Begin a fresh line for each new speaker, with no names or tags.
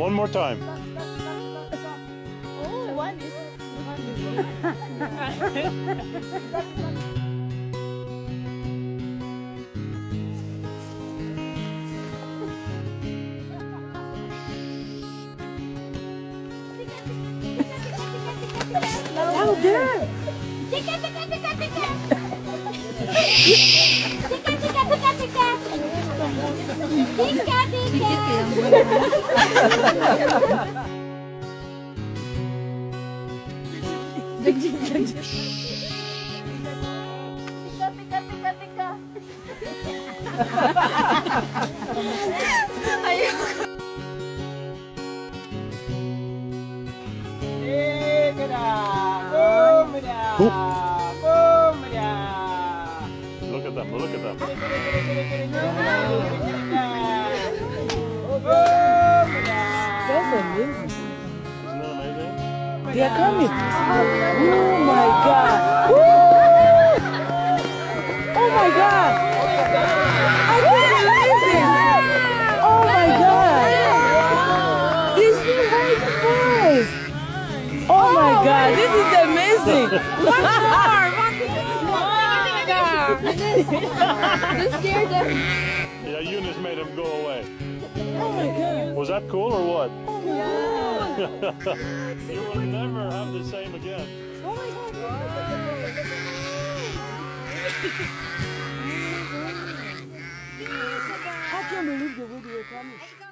One more time.
Oh, one is.
Louder!
Tika, tika, tika, tika. Tika, tika, tika, tika. Tika, tika. Tika, tika, tika, tika. Ayoko.
Look at them, look at them.
That's amazing.
Isn't that amazing?
They are coming. Oh my God. Woo! Oh my God. I can't believe it. Oh my God. These two white boys. Oh my God. This is amazing. One more.
You scared them.
Yeah, Eunice made him go away.
Oh my God.
Was that cool or what?
Oh my God.
You will never have the same again.
Oh my God. I can't believe the way they were coming.